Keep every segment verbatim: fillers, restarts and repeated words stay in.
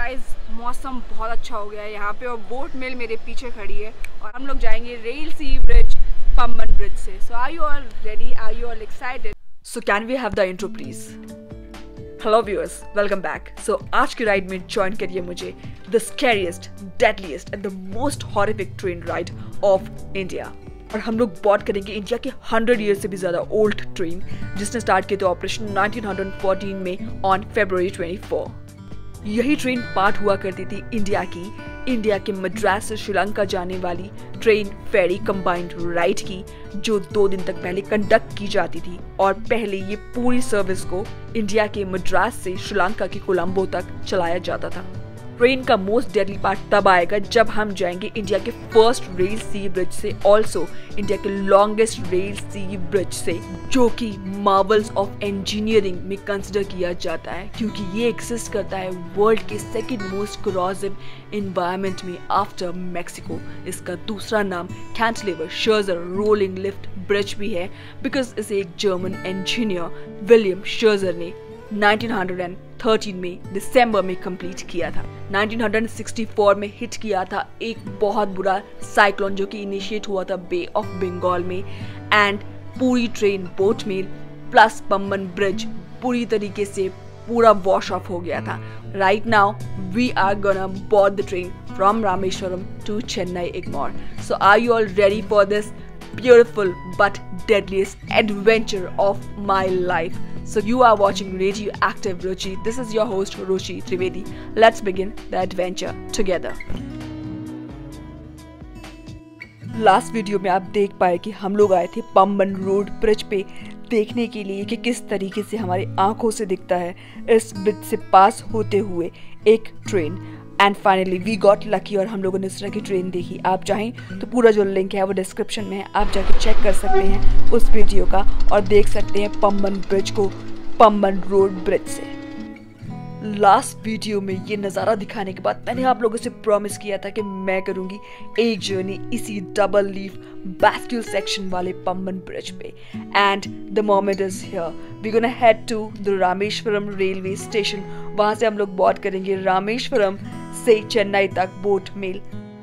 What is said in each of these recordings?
Guys मौसम बहुत अच्छा हो गया है यहाँ पे और बोट मेल मेरे पीछे खड़ी है और हम लोग जाएंगे rail sea bridge Pamban bridge से। So are you all ready? Are you all excited? So can we have the intro please? Hello viewers, welcome back. So आज की राइड में ज्वाइन करिए मुझे the scariest, deadliest and the most horrific train ride of India. और हम लोग बात करेंगे इंडिया के हंड्रेड ईयर से भी ज़्यादा ओल्ड ट्रेन जिसने स्टार्ट किया था ऑपरेशन नाइनटीन फोर्टीन में ऑन फरवरी चौबीस। यही ट्रेन पार्ट हुआ करती थी इंडिया की इंडिया के मद्रास से श्रीलंका जाने वाली ट्रेन फेरी कंबाइंड राइड की, जो दो दिन तक पहले कंडक्ट की जाती थी। और पहले ये पूरी सर्विस को इंडिया के मद्रास से श्रीलंका के कोलंबो तक चलाया जाता था। ट्रेन का मोस्ट डेडली पार्ट तब आएगा जब हम जाएंगे इंडिया के फर्स्ट रेल सी ब्रिज से, ऑल्सो इंडिया के लॉन्गेस्ट रेल सी ब्रिज से, जो कि मार्वल्स ऑफ इंजीनियरिंग में कंसिडर किया जाता है क्योंकि ये एग्जिस्ट करता है वर्ल्ड के सेकंड मोस्ट कोरोसिव एनवायरनमेंट में आफ्टर मैक्सिको। इसका दूसरा नाम cantilever Scherzer rolling lift bridge भी है बिकॉज इसे एक जर्मन इंजीनियर विलियम शर्जर ने नाइनटीन थर्टीन में दिसंबर में कंप्लीट किया था। नाइनटीन सिक्सटी फोर में हिट किया था एक बहुत बुरा साइक्लोन जो कि इनिशिएट हुआ था बे ऑफ बंगाल में, एंड पूरी train boat mail plus Pamban bridge पूरी तरीके से पूरा वॉश ऑफ हो गया था। Right now we are gonna board the train from Rameswaram to Chennai Egmore. So are you all ready for this beautiful but deadliest adventure of my life? So you are watching Radioactive Ruchi. This is your host Ruchi Trivedi. Let's begin the adventure together. Last video में आप देख पाए कि हम लोग आए थे Pamban road bridge पे देखने के लिए कि किस तरीके से हमारी आंखों से दिखता है इस ब्रिज से पास होते हुए एक train. And finally we got lucky और हम लोगों ने इस तरह की ट्रेन देखी। आप चाहें तो पूरा जो लिंक है वो डिस्क्रिप्शन में है, आप जाके चेक कर सकते हैं उस वीडियो का और देख सकते हैं पंबन ब्रिज को पंबन रोड ब्रिज से। लास्ट वीडियो में ये नज़ारा दिखाने के बाद मैंने आप लोगों से प्रॉमिस किया था कि मैं करूंगी एक जर्नी इसी डबल लीफ बैस्क्यूल सेक्शन वाले पंबन ब्रिज पे। And the moment is here, we gonna head to the Rameswaram railway station. वहां से हम लोग बात करेंगे रामेश्वरम से चेन्नई तक boat mail.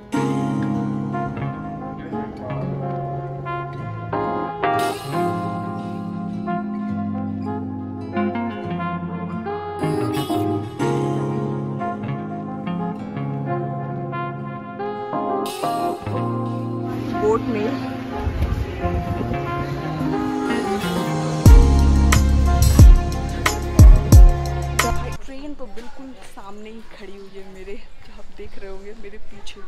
Boat mail train तो बिल्कुल सामने ही खड़ी हुई है मेरे, जो आप देख रहे होंगे मेरे पीछे।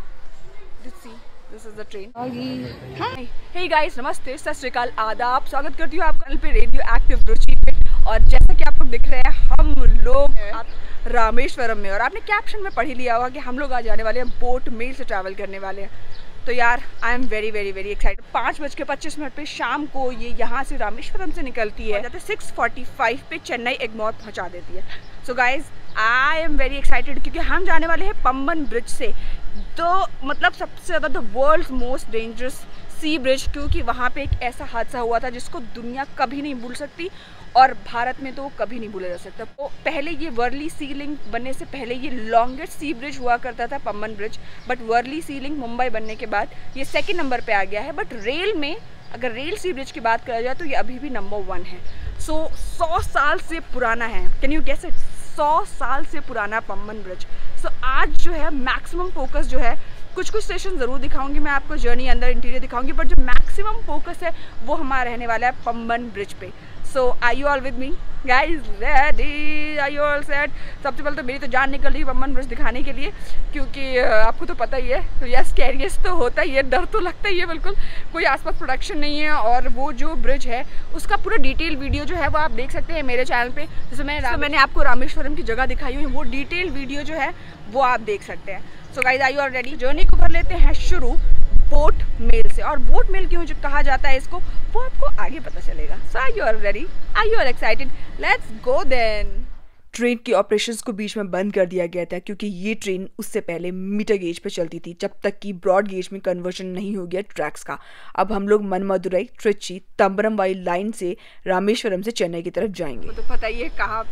This is the train. Hey guys, नमस्ते, सत श्री अकाल, आदाब, स्वागत करती हूँ आपका पे रेडियो एक्टिव रुचि पे। और जैसा कि आप लोग दिख रहे हैं हम लोग रामेश्वरम में, और आपने कैप्शन में पढ़ ही लिया होगा कि हम लोग आज जाने वाले हैं बोट मेल से ट्रैवल करने वाले हैं। तो यार I am very very very excited. पाँच बज के पच्चीस मिनट पे शाम को ये यहाँ से रामेश्वरम से निकलती है, जाते सिक्स फोर्टी फाइव पे चेन्नई एग्मोर पहुँचा देती है। So guys I am very excited क्योंकि हम जाने वाले हैं पंबन ब्रिज से, तो मतलब सबसे ज़्यादा the world's most dangerous sea bridge, क्योंकि वहाँ पे एक ऐसा हादसा हुआ था जिसको दुनिया कभी नहीं भूल सकती और भारत में तो कभी नहीं भूला जा सकता। तो पहले ये वर्ली सी लिंक बनने से पहले ये लॉन्गेस्ट सी ब्रिज हुआ करता था Pamban bridge, but Worli sea link Mumbai बनने के बाद ये सेकंड नंबर पे आ गया है। बट रेल में अगर रेल सी ब्रिज की बात करा जाए तो ये अभी भी नंबर वन है। सो सौ साल से पुराना है, कैन यू गेस इट, सौ साल से पुराना पंबन ब्रिज। सो आज जो है मैक्सिमम फोकस जो है, कुछ कुछ स्टेशन ज़रूर दिखाऊंगी मैं आपको, जर्नी अंदर इंटीरियर दिखाऊंगी, बट जो मैक्सिमम फोकस है वो हमारा रहने वाला है पंबन ब्रिज पे। So are you all with me guys? Ready? Are you all set? सबसे पहले तो मेरी तो जान निकल रही है पंबन ब्रिज दिखाने के लिए, क्योंकि आपको तो पता ही है, तो यस कैरियस तो होता ही है, डर तो लगता ही है बिल्कुल। कोई आसपास प्रोडक्शन नहीं है और वो जो ब्रिज है उसका पूरा डिटेल वीडियो जो है वो आप देख सकते हैं मेरे चैनल पे। जैसे मैंने तो मैंने आपको रामेश्वरम की जगह दिखाई हुई है, वो डिटेल वीडियो जो है वो आप देख सकते हैं। So guys are you all ready? Journey को कर लेते हैं शुरू बोट मेल से। और बोट मेल क्यों जो कहा जाता है इसको वो आपको आगे पता चलेगा। So are you are ready? Are you are excited? Let's go then. Train के ऑपरेशंस को बीच में बंद कर दिया गया था क्योंकि ये ट्रेन उससे पहले मीटर गेज पे चलती थी जब तक कि ब्रॉड गेज में कन्वर्जन नहीं हो गया ट्रैक्स का। अब हम लोग मनमदुरई, ट्रिची, तंबरम वाली लाइन से रामेश्वरम से चेन्नई की तरफ जाएंगे। तो पता ही है कहाँ पे।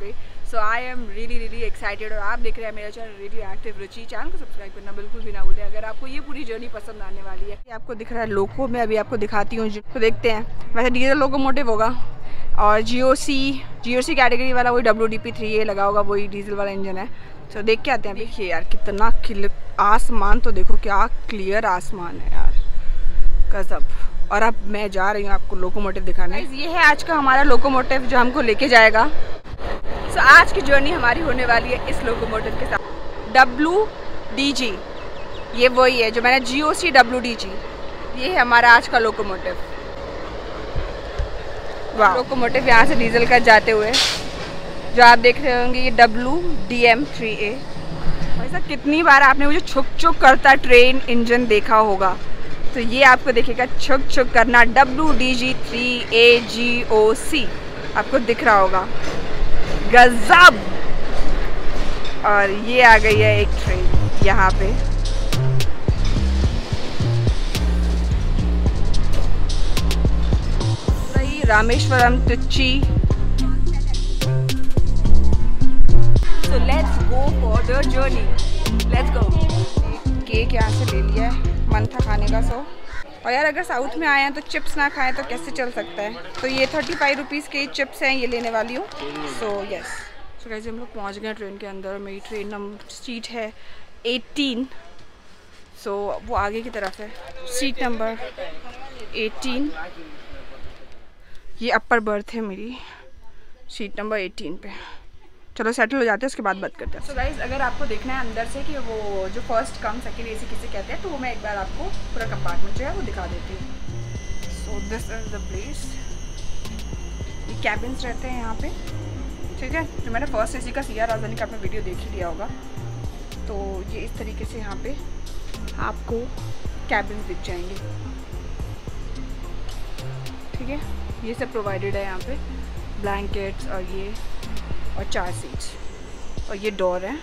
So I am really really excited. और आप देख रहे हैं मेरा channel radio active Ruchi. Channel को सब्सक्राइब करना बिल्कुल भी ना भूलें अगर आपको ये पूरी जर्नी पसंद आने वाली है। आपको दिख रहा है लोको, मैं अभी आपको दिखाती हूँ तो देखते हैं। वैसे डीजल लोकोमोटिव होगा और जी ओ सी जी ओ सी कैटेगरी वाला वही W D P three A लगा होगा, वही डीजल वाला इंजन है। तो देख के आते हैं। देखिए यार कितना खिल आसमान तो देखो, क्या क्लियर आसमान है यार, गजब। और अब मैं जा रही हूँ आपको लोकोमोटिव दिखाने। ये है आज का हमारा लोकोमोटिव जो हमको लेके जाएगा। सो so, आज की जर्नी हमारी होने वाली है इस लोकोमोटिव के साथ। डब्ल्यू डी जी ये वही है जो मैंने जी ओ सी डब्ल्यू डी जी, ये है हमारा आज का लोकोमोटिव। वाह, लोकोमोटिव यहाँ से डीजल का जाते हुए जो आप देख रहे होंगे ये W D M three A. वैसा कितनी बार आपने मुझे छुक छुक करता ट्रेन इंजन देखा होगा, तो ये आपको देखेगा छुक छुक करना W D G three A G O C आपको दिख रहा होगा, गजब। और ये आ गई है एक ट्रेन यहाँ पे। सही Rameswaram Trichy. So let's go for the journey. Let's go. Cake यहाँ से ले लिया है, मन था खाने का सो। और यार अगर साउथ में आए हैं तो चिप्स ना खाएं तो कैसे चल सकता है। तो ये थर्टी फाइव रुपीज़ के चिप्स हैं, ये लेने वाली हूँ। सो यस, सो गाइस हम लोग पहुँच गए ट्रेन के अंदर। मेरी ट्रेन नंबर सीट है एटीन। सो so, वो आगे की तरफ है, सीट नंबर एटीन। ये अपर बर्थ है मेरी, सीट नंबर एटीन पे। चलो सेटल हो जाते हैं, उसके बाद बात करते हैं। सो गाइस अगर आपको देखना है अंदर से कि वो जो फर्स्ट कम सेकेंड एसी किसे कहते हैं, तो वो मैं एक बार आपको पूरा कंपार्टमेंट जो है वो दिखा देती हूँ। So this is the place. ये कैबिन्स रहते हैं यहाँ पे, ठीक है। जो मैंने फर्स्ट एसी का सिया राजधानी का आपने वीडियो देख ही लिया होगा, तो ये इस तरीके से यहाँ पे आपको कैबिन्स दिख जाएंगे, ठीक है। ये सब प्रोवाइडेड है यहाँ पे, ब्लैंकेट्स और ये और चार सीट्स और ये डोर है,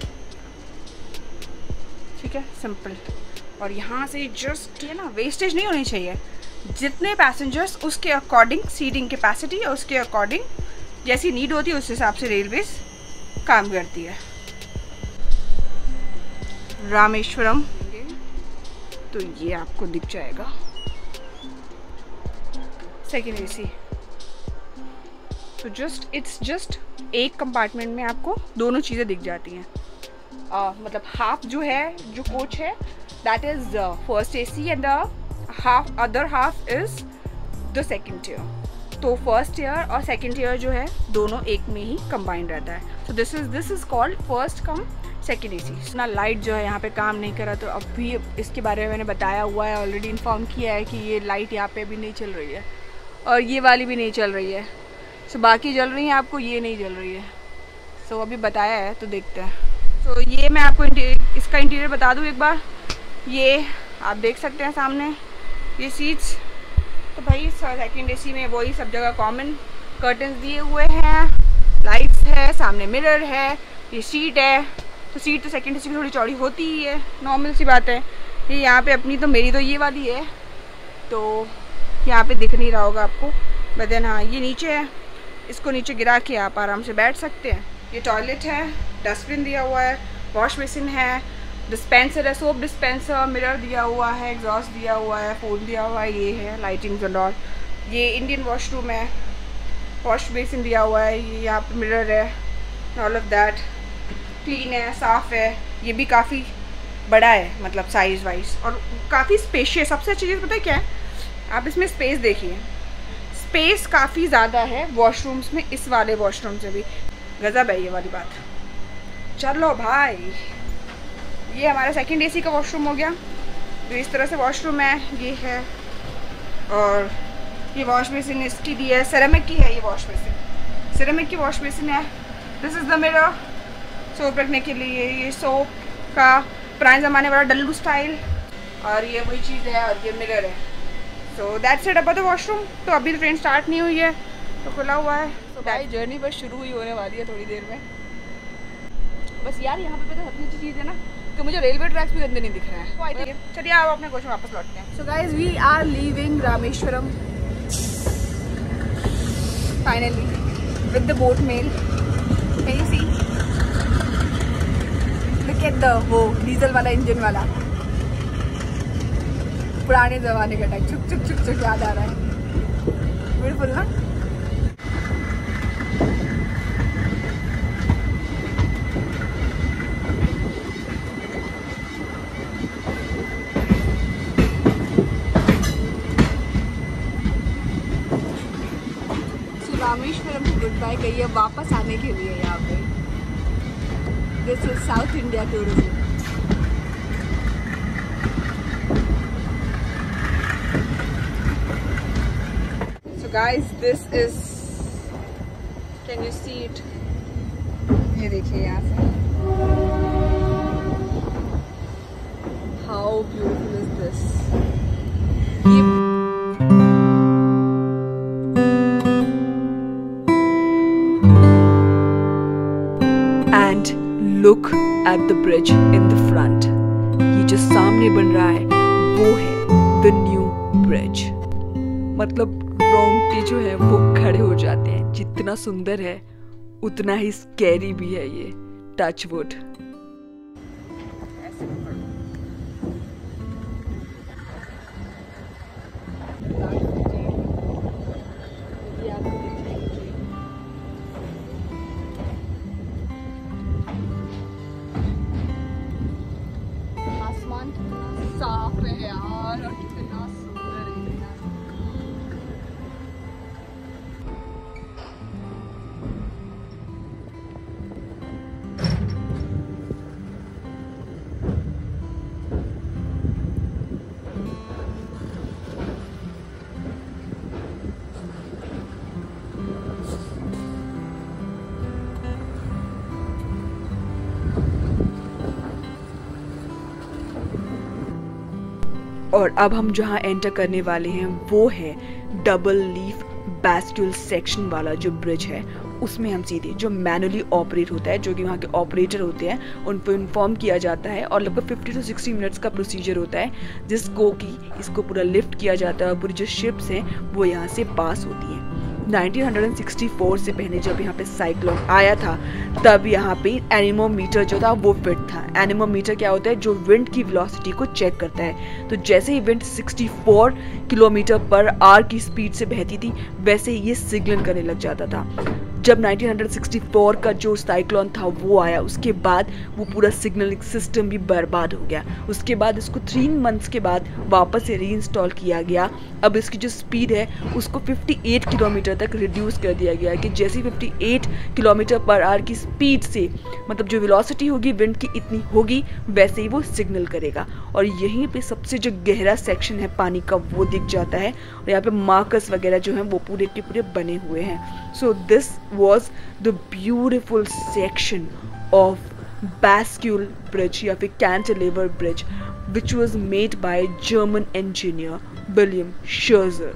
ठीक है, सिंपल। और यहाँ से जस्ट ये ना वेस्टेज नहीं होनी चाहिए। जितने पैसेंजर्स उसके अकॉर्डिंग सीटिंग कैपेसिटी और उसके अकॉर्डिंग जैसी नीड होती है उस हिसाब से रेलवेज काम करती है। रामेश्वरम तो ये आपको दिख जाएगा सेकेंड एसी। तो जस्ट इट्स जस्ट एक कंपार्टमेंट में आपको दोनों चीज़ें दिख जाती हैं। uh, मतलब हाफ जो है जो कोच है that is first AC and the half other half is the second tier. तो फर्स्ट ईयर और सेकंड ईयर जो है दोनों एक में ही कंबाइंड रहता है। So this is this is called first cum second AC. ना लाइट जो है यहाँ पे काम नहीं करा, तो अभी इसके बारे में मैंने बताया हुआ है, ऑलरेडी इन्फॉर्म किया है कि ये लाइट यहाँ पे अभी नहीं चल रही है और ये वाली भी नहीं चल रही है। सो so, बाकी जल रही हैं, आपको ये नहीं जल रही है। सो so, अभी बताया है तो देखते हैं। तो so, ये मैं आपको इसका इंटीरियर बता दूँ एक बार। ये आप देख सकते हैं सामने ये सीट्स। तो भाई सेकेंड एसी में वही सब जगह कॉमन कर्टन्स दिए हुए हैं, लाइट्स है, सामने मिरर है, ये सीट है। तो सीट तो सेकेंड एसी की थोड़ी चौड़ी होती ही है, नॉर्मल सी बात है। ये यहाँ पे अपनी तो मेरी तो ये वाली है, तो यहाँ पे दिख नहीं रहा होगा आपको, बट हाँ ये नीचे है, इसको नीचे गिरा के आप आराम से बैठ सकते हैं। ये टॉयलेट है, डस्टबिन दिया हुआ है, वॉश बेसिन है, डिस्पेंसर है, सोप डिस्पेंसर, मिरर दिया हुआ है, एग्जॉस्ट दिया हुआ है, फ़ोन दिया हुआ है, ये है लाइटिंग एंड ऑल। ये इंडियन वॉशरूम है, वॉश बेसिन दिया हुआ है, ये यहाँ पे मिरर है, ऑल ऑफ दैट क्लीन है, साफ़ है। ये भी काफ़ी बड़ा है, मतलब साइज़ वाइज, और काफ़ी स्पेशियस। सबसे अच्छी चीज़ पता है क्या है, आप इसमें स्पेस देखिए, स्पेस काफ़ी ज़्यादा है वॉशरूम्स में, इस वाले वॉशरूम से भी गज़ब है ये वाली बात। चलो भाई, ये हमारा सेकंड एसी का वॉशरूम हो गया, जो इस तरह से वॉशरूम है ये है। और ये वॉश बेसिन इसकी दी है, सेरेमिक की है ये वॉश बेसिन, सेरेमिक की वॉश बेसिन है। This is the mirror, soap रखने के लिए। ये सोप का पुराने ज़माने वाला डल्लू स्टाइल, और ये वही चीज़ है, और ये मिरर है। So that's it about the washroom. तो अभी तो ट्रेन स्टार्ट नहीं हुई है, तो खुला हुआ है। तो भाई जर्नी बस शुरू ही होने वाली है थोड़ी देर में। बस यार यहाँ पे पता सबसे अच्छी चीज़ है ना, तो मुझे रेलवे ट्रैक्स भी गंदे नहीं दिख रहा है। चलिए आप अपने कोच में वापस लौटते हैं। So guys we are leaving Rameswaram finally with the boat mail. Can you see? Look at the वो डीजल वाला इंजन वाला पुराने जमाने का टाइप चुक चुक चुक चुक याद आ रहा है. ब्यूटीफुल ना. रामेश्वरम को गुड बाय कहिए वापस आने के लिए यहाँ पे. This is South India tourism. So guys this is, can you see it? ये देखिए यहाँ से. How beautiful is this. ये Look at the bridge in the front. ये जो सामने बन रहा है वो है the new bridge. मतलब रोंगटे जो है वो खड़े हो जाते हैं. जितना सुंदर है उतना ही स्कैरी भी है ये. Touch wood. साफ है यार और कितना सुंदर है. और अब हम जहाँ एंटर करने वाले हैं वो है डबल लीफ बैस्क्यूल सेक्शन वाला जो ब्रिज है. उसमें हम सीधे जो मैनुअली ऑपरेट होता है, जो कि वहाँ के ऑपरेटर होते हैं, उनको इन्फॉर्म किया जाता है और लगभग फिफ्टी टू सिक्सटी मिनट्स का प्रोसीजर होता है जिसको कि इसको पूरा लिफ्ट किया जाता है और पूरी जो शिप्स हैं वो यहाँ से पास होती हैं. नाइनटीन सिक्सटी फोर से पहले जब यहाँ पे साइक्लोन आया था तब यहाँ पे एनीमोमीटर जो था वो फिट था. एनीमोमीटर क्या होता है? जो विंड की वेलोसिटी को चेक करता है. तो जैसे ही wind sixty four kilometre per hour की स्पीड से बहती थी वैसे ही ये सिग्नल करने लग जाता था. जब नाइनटीन सिक्सटी फोर का जो साइक्लोन था वो आया उसके बाद वो पूरा सिग्नलिंग सिस्टम भी बर्बाद हो गया. उसके बाद इसको थ्री मंथ्स के बाद वापस से री इंस्टॉल किया गया. अब इसकी जो स्पीड है उसको अट्ठावन किलोमीटर तक रिड्यूस कर दिया गया कि जैसी अट्ठावन किलोमीटर पर आवर की स्पीड से मतलब जो वेलोसिटी होगी विंड की इतनी होगी वैसे ही वो सिग्नल करेगा. और यहीं पे सबसे जो गहरा सेक्शन है पानी का वो दिख जाता है और यहाँ पे मार्कर्स वगैरह जो हैं वो पूरे के पूरे बने हुए हैं. So this was the beautiful section of Bascule Bridge या फिर Cantilever Bridge which was made by German engineer William Scherzer.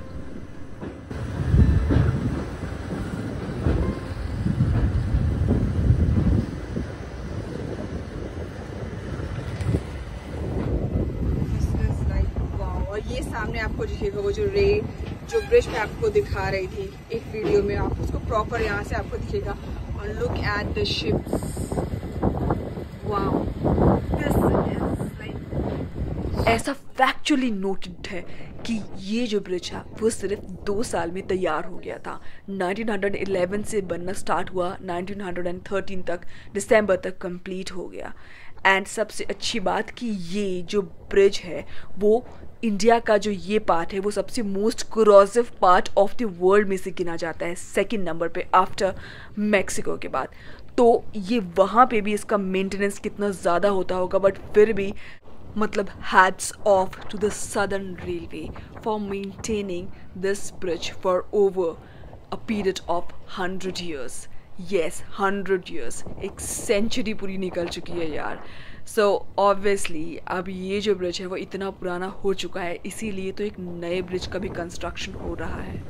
और ये सामने आपको दिखेगा वो जो रे जो ब्रिज पे आपको दिखा रही थी एक वीडियो में, आप उसको प्रॉपर यहाँ से आपको दिखेगा. और look at the ships. Wow, this is like. ऐसा फैक्चुअली नोटेड है कि ये जो ब्रिज है वो सिर्फ दो साल में तैयार हो गया था. नाइनटीन इलेवन से बनना स्टार्ट हुआ, नाइनटीन थर्टीन तक दिसंबर तक कंप्लीट हो गया. एंड सबसे अच्छी बात कि ये जो ब्रिज है वो इंडिया का जो ये पार्ट है वो सबसे most corrosive part of the world में से गिना जाता है, सेकंड नंबर पे आफ्टर मैक्सिको के बाद. तो ये वहाँ पे भी इसका मेंटेनेंस कितना ज़्यादा होता होगा, बट फिर भी मतलब hats off to the southern railway for maintaining this bridge for over a period of hundred years. Yes, hundred years, एक सेंचुरी पूरी निकल चुकी है यार. सो ऑब्वियसली अब ये जो ब्रिज है वो इतना पुराना हो चुका है, इसीलिए तो एक नए ब्रिज का भी कंस्ट्रक्शन हो रहा है.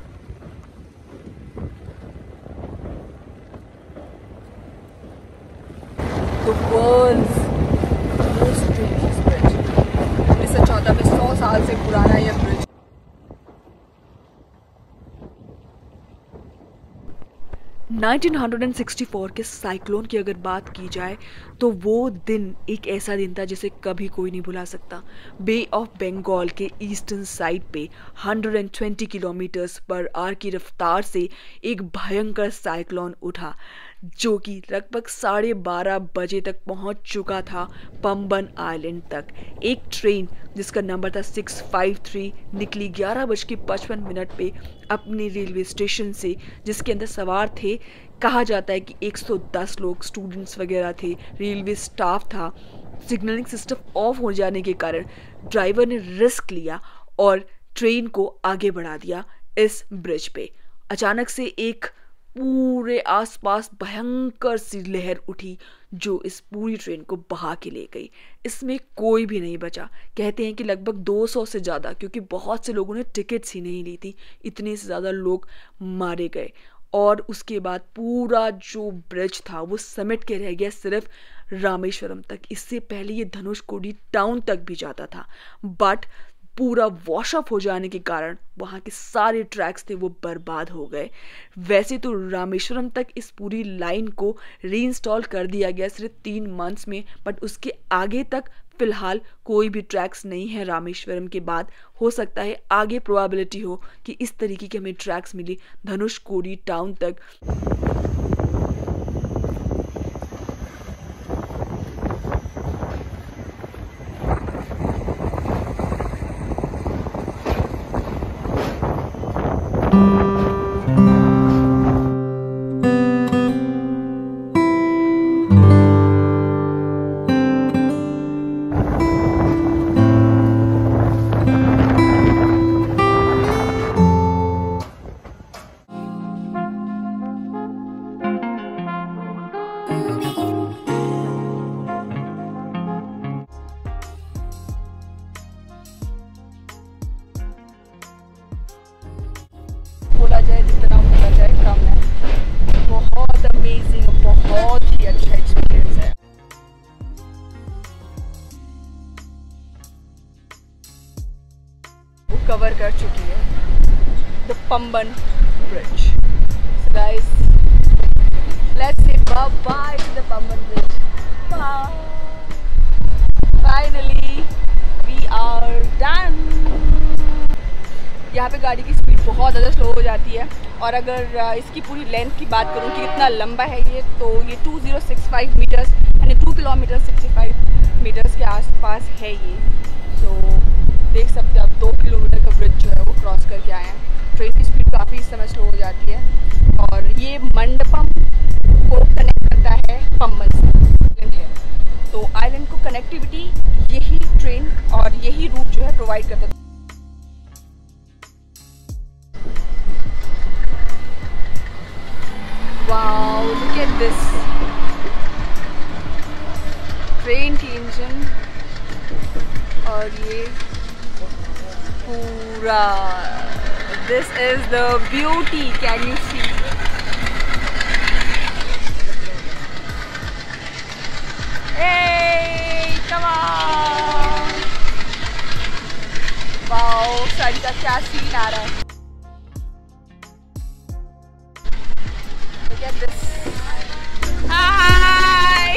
The world's most famous bridge. उन्नीस सौ चौदह में सौ साल से पुराना यह ब्रिज. नाइनटीन सिक्सटी फोर के साइक्लोन की अगर बात की जाए तो वो दिन एक ऐसा दिन था जिसे कभी कोई नहीं भुला सकता। बे ऑफ बंगाल के ईस्टर्न साइड पे एक सौ बीस किलोमीटर्स पर आवर की रफ्तार से एक भयंकर साइक्लोन उठा जो कि लगभग साढ़े बारह बजे तक पहुंच चुका था पंबन आइलैंड तक। एक ट्रेन जिसका नंबर था सिक्स फाइव थ्री निकली ग्यारह बज के पचपन मिनट पे अपने रेलवे स्टेशन से, जिसके अंदर सवार थे, कहा जाता है कि एक सौ दस लोग, स्टूडेंट्स वगैरह थे, रेलवे स्टाफ था। सिग्नलिंग सिस्टम ऑफ हो जाने के कारण ड्राइवर ने रिस्क लिया और ट्रेन को आगे बढ़ा दिया इस ब्रिज पे। अचानक से एक पूरे आसपास भयंकर सी लहर उठी जो इस पूरी ट्रेन को बहा के ले गई। इसमें कोई भी नहीं बचा। कहते हैं कि लगभग दो सौ से ज़्यादा, क्योंकि बहुत से लोगों ने टिकट्स ही नहीं ली थी, इतने से ज़्यादा लोग मारे गए। और उसके बाद पूरा जो ब्रिज था वो समेट के रह गया सिर्फ रामेश्वरम तक। इससे पहले ये धनुषकोडी टाउन तक भी जाता था, बट पूरा वॉश ऑफ हो जाने के कारण वहाँ के सारे ट्रैक्स थे वो बर्बाद हो गए। वैसे तो रामेश्वरम तक इस पूरी लाइन को रीइंस्टॉल कर दिया गया सिर्फ तीन मंथ्स में, बट उसके आगे तक फिलहाल कोई भी ट्रैक्स नहीं है रामेश्वरम के बाद। हो सकता है आगे प्रोबेबिलिटी हो कि इस तरीके के हमें ट्रैक्स मिले धनुषकोडी टाउन तक। बोला जाए जितना बोला जाए कम है। बहुत अमेजिंग, बहुत ही अच्छा एक्सपीरियंस है। वो कवर कर चुकी है the Pamban bridge. So guys, let's say bye bye to the Pamban bridge. Bye. Finally, we are done. यहाँ पे गाड़ी की स्पीड बहुत ज़्यादा स्लो हो जाती है, और अगर इसकी पूरी लेंथ की बात करूँ कि कितना लंबा है ये, तो ये two zero six five metres यानी two kilometre sixty five metres के आसपास है ये। तो देख सकते हैं आप दो किलोमीटर का ब्रिज जो है वो क्रॉस करके आए हैं। ट्रेन की स्पीड काफ़ी इस समय स्लो हो जाती है, और ये मंडपम को कनेक्ट करता है पंबन से आइलैंड है। तो आइलैंड को कनेक्टिविटी यही ट्रेन और यही रूट जो है प्रोवाइड करता है। Wow, look at this train की इंजन, और ये पूरा, this is the beauty, can you see? Hey, come on! Wow, sari का क्या सीन आ रहा है। Look at this. Hi!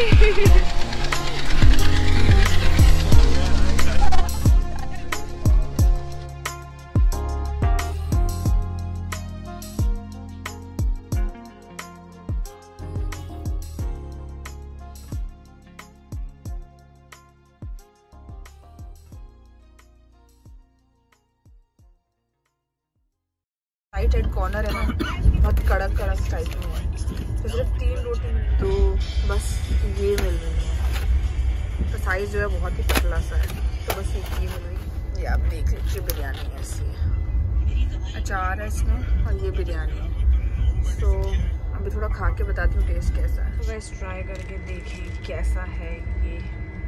Right hand corner है ना, बहुत कड़क कड़क टाइप में है। तो सिर्फ तीन रोटी तो बस ये मिल रही है। तो साइज जो है बहुत ही पतला सा है, तो बस एक ये मिल रही है। ये आप देख लीजिए, बिरयानी है ऐसी, अचार है इसमें, और ये बिरयानी है। तो अभी थोड़ा खा के बताती हूँ टेस्ट कैसा है। तो बस ट्राई करके देखें कैसा है ये।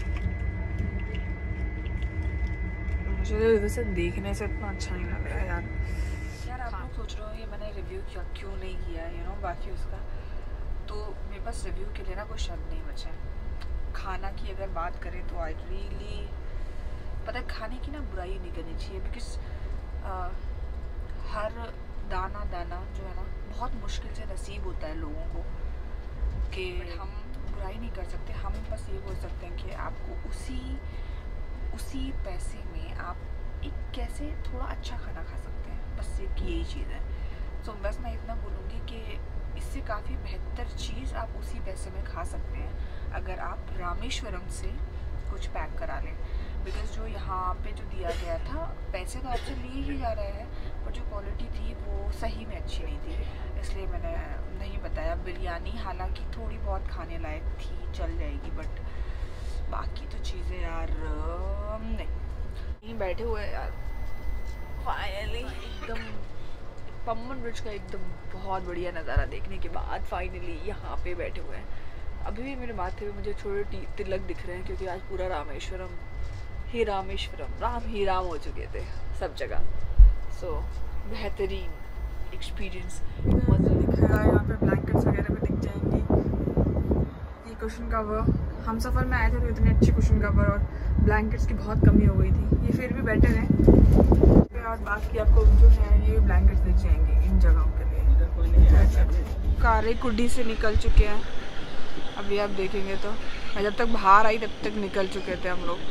मुझे वैसे देखने से इतना अच्छा नहीं लग रहा है यार। यार आप लोग सोच रहे हो ये मैंने रिव्यू किया क्यों नहीं किया है, यू नो, बाकी उसका तो मेरे पास रिव्यू के लिए ना कोई शब्द नहीं बचे। खाना की अगर बात करें तो आई रियली, पता है खाने की ना बुराई नहीं करनी चाहिए, बिकॉज हर दाना दाना जो है ना बहुत मुश्किल से नसीब होता है लोगों को, कि हम बुराई नहीं कर सकते। हम बस ये बोल सकते हैं कि आपको उसी उसी पैसे में आप एक कैसे थोड़ा अच्छा खाना खा सकते हैं, बस एक यही चीज़ है। तो so, बस मैं इतना बोलूँगी कि इससे काफ़ी बेहतर चीज़ आप उसी पैसे में खा सकते हैं अगर आप रामेश्वरम से कुछ पैक करा लें। बिकॉज़ जो यहाँ पे जो दिया गया था, पैसे तो आपसे लिए ही जा रहे हैं, पर जो क्वालिटी थी वो सही में अच्छी नहीं थी, इसलिए मैंने नहीं बताया। बिरयानी हालांकि थोड़ी बहुत खाने लायक थी, चल जाएगी, बट बाकी तो चीज़ें यार नहीं। यहीं बैठे हुए हैं यार, फाइनली एकदम पम्बन ब्रिज का एकदम बहुत बढ़िया नज़ारा देखने के बाद फाइनली यहाँ पे बैठे हुए हैं। अभी भी मेरे माथे पे मुझे छोटे तिलक दिख रहे हैं, क्योंकि आज पूरा रामेश्वरम ही रामेश्वरम राम ही राम हो चुके थे सब जगह। सो so, बेहतरीन एक्सपीरियंस दिखेगा। यहाँ पे ब्लैंकेट्स वगैरह भी दिख जाएंगी। ये कुशन कवर, हम सफ़र में आए थे तो इतने अच्छे कुशन कवर और ब्लैंकेट्स की बहुत कमी हो गई थी, ये फिर भी बेटर है। और बाकी आपको जो है ये ब्लैंकेट्स दिख जाएंगे इन जगहों के लिए। कारे कुड्डी से निकल चुके हैं, अभी आप देखेंगे तो मैं जब तक बाहर आई तब तक निकल चुके थे हम लोग।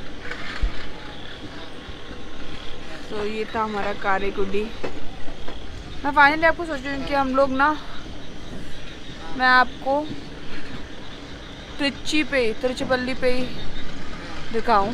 तो ये था हमारा कारे कुड्डी। मैं फाइनली आपको सोच रही हूँ कि हम लोग ना, मैं आपको त्रिची पे तिरुचिपल्ली पे ही दिखाऊं।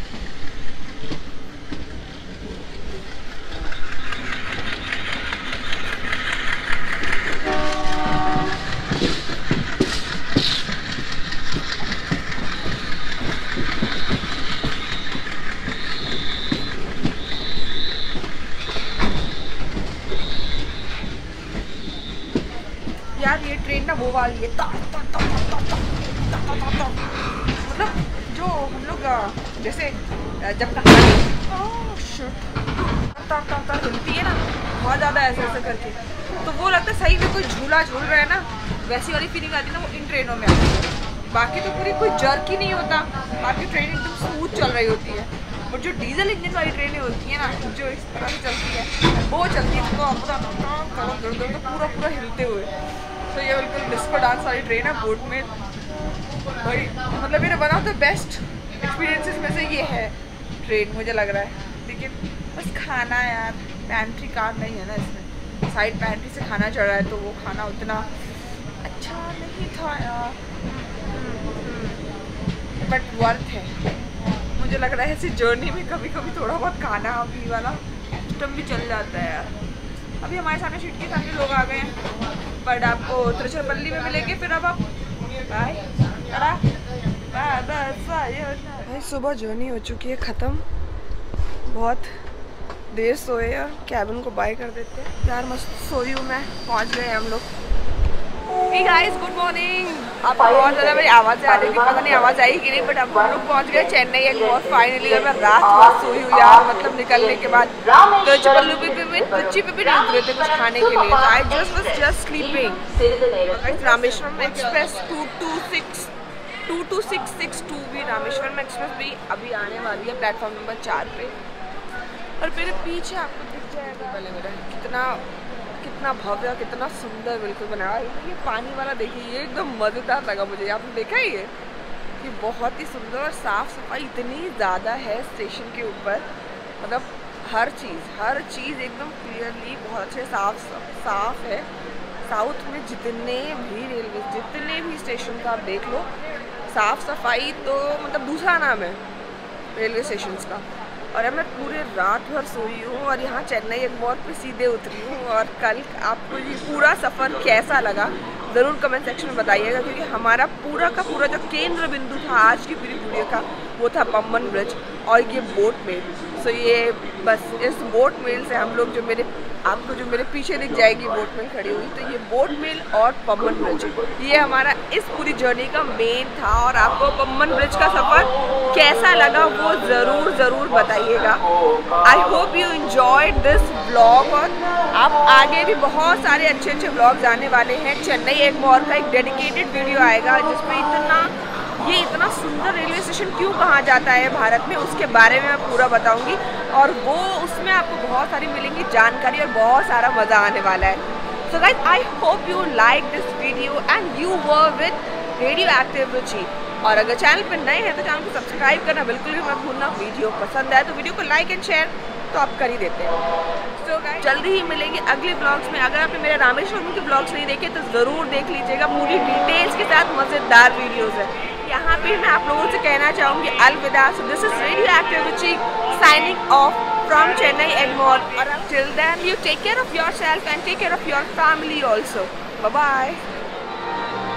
यार ये ट्रेन ना वो वाली है, मतलब जो हम लोग जैसे जब हिलती है ना बहुत ज़्यादा ऐसे ऐसे करके, तो वो लगता है सही में कोई झूला झूल रहा है ना, वैसी वाली फीलिंग आती है ना, वो इन ट्रेनों में आती है। बाकी तो पूरी कोई जर्क ही नहीं होता, बाकी ट्रेन एकदम स्मूथ चल रही होती है। और जो डीजल इंजन वाली ट्रेनें होती है ना, जो इस तरह से चलती है, वो चलती है तो पूरा पूरा हिलते हुए। तो ये बिल्कुल डिस्को डांस वाली ट्रेन है, बोट में भाई, मतलब मेरा बना तो बेस्ट एक्सपीरियंसेस में से ये है ट्रेन, मुझे लग रहा है। लेकिन बस खाना यार, पैंट्री कार नहीं है ना इसमें, साइड पैंट्री से खाना चढ़ रहा है, तो वो खाना उतना अच्छा नहीं था यार, बट वर्थ है। मुझे लग रहा है ऐसी जर्नी में कभी कभी थोड़ा बहुत खाना अभी वाला सिस्टम भी चल जाता है यार। अभी हमारे सामने सीट के सामने लोग आ गए हैं, बट आपको तिरुचिरापल्ली में मिलेंगे। फिर अब आप बाय भाई, सुबह जर्नी हो चुकी है ख़त्म, बहुत देर सोए और कैबिन को बाय कर देते हैं यार। मस्त सोई हूँ मैं, पहुँच गए हम लोग। Hey guys, good morning. आपको बहुत ज़्यादा मेरी आवाज़ें आ रही थी, पता नहीं आवाज़ आई कि नहीं, बट अब हम लोग पहुँच गए चेन्नई एक बहुत फाइनली। और मैं रात भर सोई हूँ यार, मतलब निकलने के बाद तिरुचिरापल्ली पे भी त्रिची पे भी नहीं उतरे थे कुछ खाने के लिए, I just was just sleeping. Rameswaram express two two six two two six six two भी रामेश्वरम एक्सप्रेस भी अभी आने वाली है प्लेटफॉर्म नंबर चार पे। और मेरे पीछे आपको दिख जाएगा पहले मेरा कितना कितना भव्य, कितना सुंदर बिल्कुल बनाया है। ये पानी वाला देखिए, ये एकदम मज़ेदार लगा मुझे। आपने देखा ही है कि बहुत ही सुंदर और साफ़ सफाई इतनी ज़्यादा है स्टेशन के ऊपर, मतलब हर चीज़ हर चीज़ एकदम क्लियरली बहुत अच्छे साफ साफ है। साउथ में जितने भी रेलवे जितने भी स्टेशन का आप देख लो, साफ़ सफाई तो मतलब दूसरा नाम है रेलवे स्टेशंस का। और अब मैं पूरे रात भर सोई हूँ और यहाँ चेन्नई एगमोर पे सीधे उतरी हूँ। और कल आपको ये पूरा सफ़र कैसा लगा ज़रूर कमेंट सेक्शन में बताइएगा, क्योंकि हमारा पूरा का पूरा जो केंद्र बिंदु था आज की पूरी वीडियो का वो था पम्बन ब्रिज और ये बोट मेल। सो ये बस इस बोट मेल से हम लोग जो मेरे आपको जो मेरे पीछे दिख जाएगी बोट मेल खड़ी हुई, तो ये बोट मेल और पम्बन ब्रिज ये हमारा इस पूरी जर्नी का मेन था। और आपको पम्बन ब्रिज का सफ़र कैसा लगा वो ज़रूर ज़रूर बताइएगा। I hope you enjoyed this vlog. और आप आगे भी बहुत सारे अच्छे अच्छे व्लॉग्स आने वाले हैं। चेन्नई एगमोर का एक डेडिकेटेड वीडियो आएगा जिसमें इतना ये इतना सुंदर रेलवे स्टेशन क्यों कहा जाता है भारत में, उसके बारे में मैं पूरा बताऊंगी। और वो उसमें आपको बहुत सारी मिलेंगी जानकारी और बहुत सारा मज़ा आने वाला है। So guys, I hope you like this video and you were with radio active Ruchi. और अगर चैनल पर नए हैं तो चैनल को सब्सक्राइब करना बिल्कुल भी मत भूलना। वीडियो पसंद आए तो वीडियो को लाइक एंड शेयर तो आप कर ही देते हैं। तो गाइस, जल्दी ही मिलेंगे अगले ब्लॉग्स में। अगर आपने मेरे रामेश्वरम के ब्लॉग्स नहीं देखे तो ज़रूर देख लीजिएगा, पूरी डिटेल्स के साथ मज़ेदार वीडियोज़ है। यहाँ पे मैं आप लोगों से कहना चाहूँगी अलविदा। So this is radio active Ruchi signing off from Chennai Egmore. Till then, you take care of yourself and take care of your family also. Bye bye.